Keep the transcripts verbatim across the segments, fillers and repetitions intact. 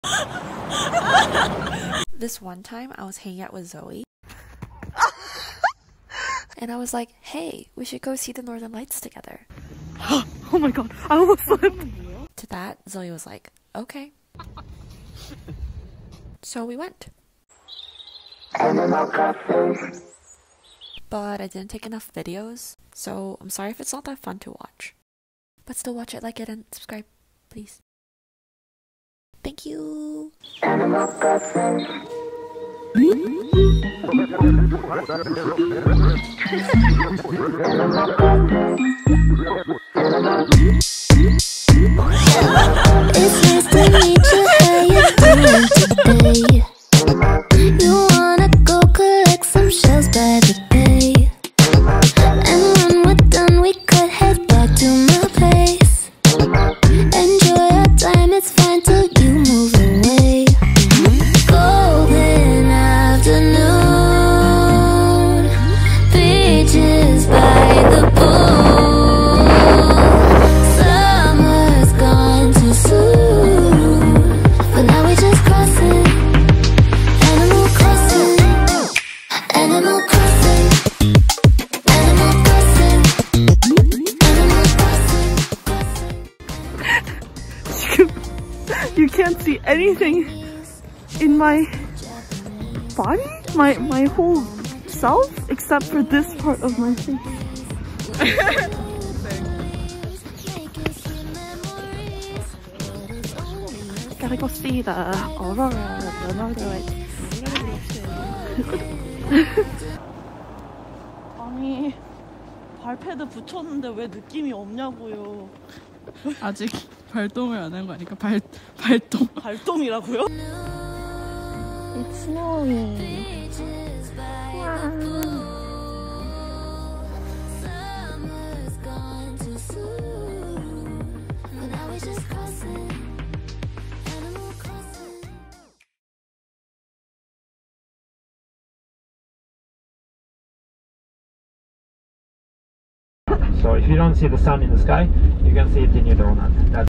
This one time I was hanging out with Zoe. And I was like, hey, we should go see the Northern Lights together. Oh my god, I almost slipped. To that, Zoe was like, okay. So we went. But I didn't take enough videos, so I'm sorry if it's not that fun to watch. But still watch it, like it, and subscribe, please. Thank you! Animal Crossing. It's nice to meet you, how you doing today? You wanna go collect some shells by the bay, and when we're done we could head back to my place. Enjoy your time, it's fine till you move away. Golden afternoon, beaches by the pool. Summer's gone too soon, but now we just crossing. Animal Crossing, Animal Crossing, Animal Crossing, Animal Crossing. You can't see anything in my body, my my whole self, except for this part of my face. Gotta go see the aurora, the northern lights. 아니, 발패드 붙였는데 왜 느낌이 없냐고요. 아직 발동을 안 한 거 아니까 발 발동 발동이라고요? It's snowing. So if you don't see the sun in the sky, you can see it in your donut. That's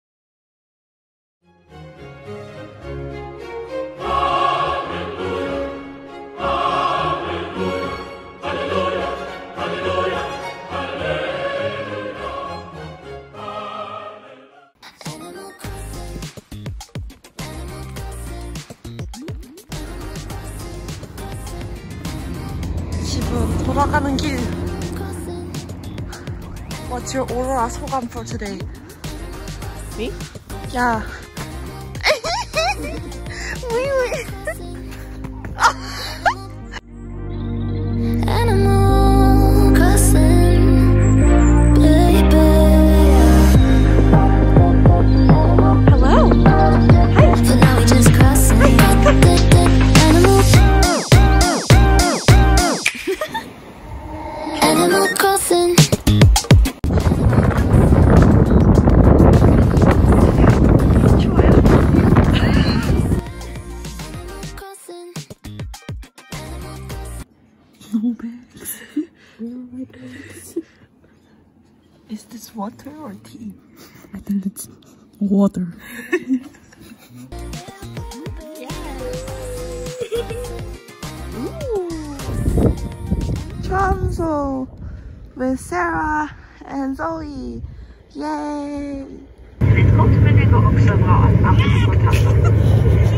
지금 돌아가는 길. What's your aurora 소감 for today? Me? Yeah. Animal Crossing, baby. Hello. Hi. But now we just crossing. Animal, Animal Crossing. No bags. No bags. Is this water or tea? I think it's water. Tromsø with Sarah and Zoe. Yay! Fritt godt, men det går også bra at andre får ta